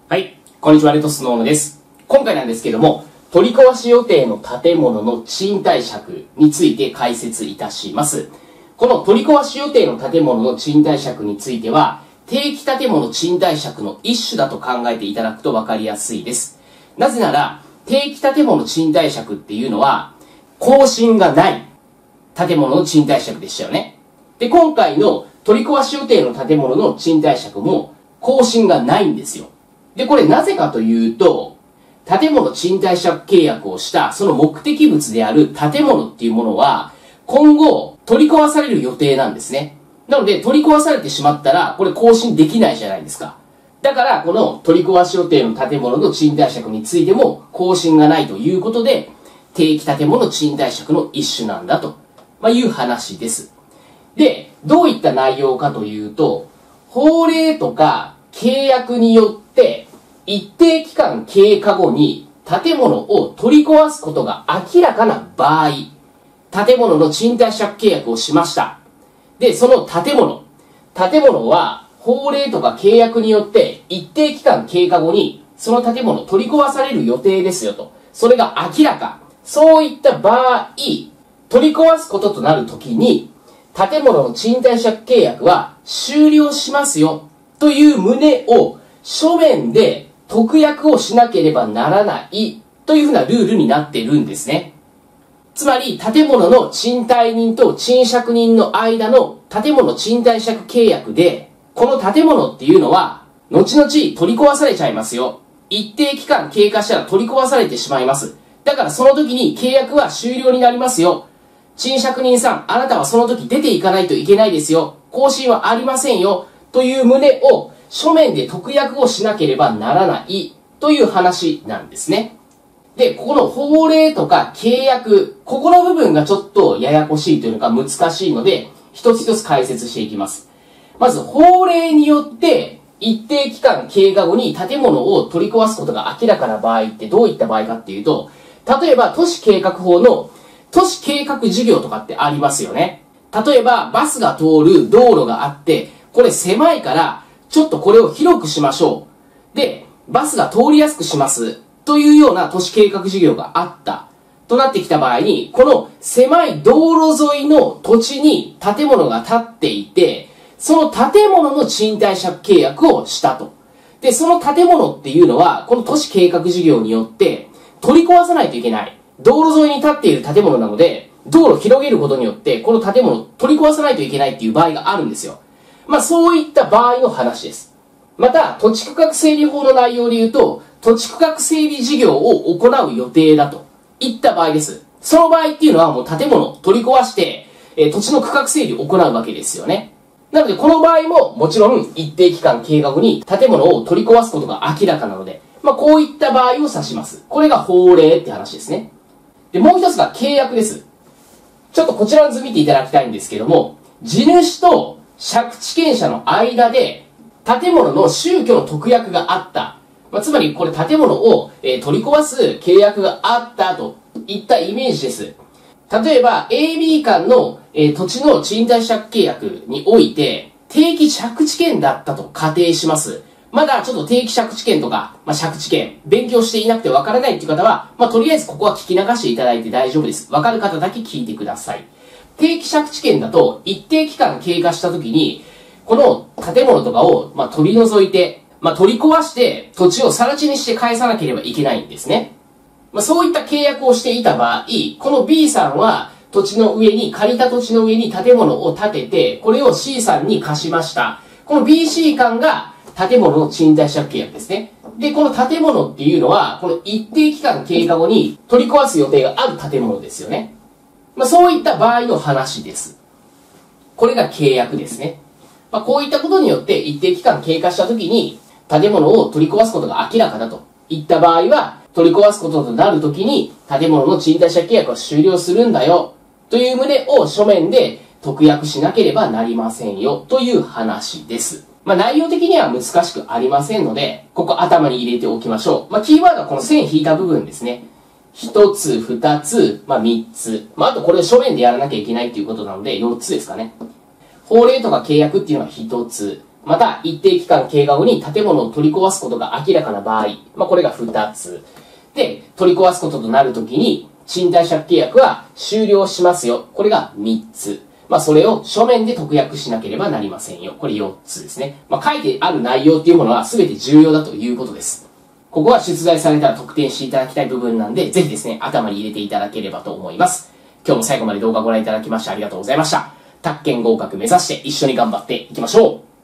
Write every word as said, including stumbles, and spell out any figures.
はい、こんにちは、レッドスノームです。今回なんですけども、取り壊し予定の建物の賃貸借について解説いたします。この取り壊し予定の建物の賃貸借については、定期建物賃貸借の一種だと考えていただくと分かりやすいです。なぜなら、定期建物賃貸借っていうのは、更新がない建物の賃貸借でしたよね。で、今回の取り壊し予定の建物の賃貸借も更新がないんですよ。で、これなぜかというと、建物賃貸借契約をしたその目的物である建物っていうものは、今後取り壊される予定なんですね。なので、取り壊されてしまったら、これ更新できないじゃないですか。だから、この取り壊し予定の建物の賃貸借についても更新がないということで、定期建物賃貸借の一種なんだと、まあ、いう話です。で、どういった内容かというと、法令とか契約によって一定期間経過後に建物を取り壊すことが明らかな場合、建物の賃貸借契約をしました。で、その建物、建物は法令とか契約によって一定期間経過後にその建物取り壊される予定ですよと。それが明らか。そういった場合、取り壊すこととなるときに、建物の賃貸借契約は終了しますよという旨を書面で特約をしなければならないというふうなルールになっているんですね。つまり建物の賃貸人と賃借人の間の建物賃貸借契約で、この建物っていうのは後々取り壊されちゃいますよ。一定期間経過したら取り壊されてしまいます。だからその時に契約は終了になりますよ。賃借人さん、あなたはその時出ていかないといけないですよ。更新はありませんよ。という旨を書面で特約をしなければならないという話なんですね。で、ここの法令とか契約、ここの部分がちょっとややこしいというのか難しいので、一つ一つ解説していきます。まず、法令によって一定期間経過後に建物を取り壊すことが明らかな場合ってどういった場合かっていうと、例えば都市計画法の都市計画事業とかってありますよね。例えば、バスが通る道路があって、これ狭いから、ちょっとこれを広くしましょう。で、バスが通りやすくします。というような都市計画事業があった。となってきた場合に、この狭い道路沿いの土地に建物が建っていて、その建物の賃貸借契約をしたと。で、その建物っていうのは、この都市計画事業によって取り壊さないといけない。道路沿いに建っている建物なので、道路を広げることによって、この建物を取り壊さないといけないっていう場合があるんですよ。まあそういった場合の話です。また、土地区画整理法の内容で言うと、土地区画整理事業を行う予定だといった場合です。その場合っていうのはもう建物を取り壊して、えー、土地の区画整理を行うわけですよね。なのでこの場合ももちろん一定期間経過後に建物を取り壊すことが明らかなので、まあこういった場合を指します。これが法令って話ですね。で、もう一つが契約です。ちょっとこちらの図見ていただきたいんですけども、地主と借地権者の間で建物の収居の特約があった。まあ、つまりこれ建物を、えー、取り壊す契約があったといったイメージです。例えば エービー 間の、えー、土地の賃貸借契約において定期借地権だったと仮定します。まだちょっと定期借地権とか、まあ、借地権、勉強していなくてわからないっていう方は、まあ、とりあえずここは聞き流していただいて大丈夫です。わかる方だけ聞いてください。定期借地権だと、一定期間経過した時に、この建物とかを、まあ、取り除いて、まあ、取り壊して、土地を更地にして返さなければいけないんですね。まあ、そういった契約をしていた場合、この B さんは、土地の上に、借りた土地の上に建物を建てて、これを C さんに貸しました。この ビーシー 間が、建物の賃貸借契約ですね。で、この建物っていうのは、この一定期間経過後に取り壊す予定がある建物ですよね。まあそういった場合の話です。これが契約ですね。まあこういったことによって一定期間経過した時に建物を取り壊すことが明らかだといった場合は、取り壊すこととなる時に建物の賃貸借契約は終了するんだよという旨を書面で特約しなければなりませんよという話です。まあ内容的には難しくありませんので、ここ頭に入れておきましょう。まあキーワードはこの線引いた部分ですね。一つ、二つ、まあ三つ。まああとこれを書面でやらなきゃいけないっていうことなので、四つですかね。法令とか契約っていうのは一つ。 また一定期間経過後に建物を取り壊すことが明らかな場合、まあ、これがふたつ。で、取り壊すこととなるときに、賃貸借契約は終了しますよ。これがみっつ。まあ、それを書面で特約しなければなりませんよ。これよっつですね。まあ、書いてある内容っていうものは全て重要だということです。ここは出題されたら得点していただきたい部分なんで、ぜひですね、頭に入れていただければと思います。今日も最後まで動画をご覧いただきましてありがとうございました。宅建合格目指して一緒に頑張っていきましょう。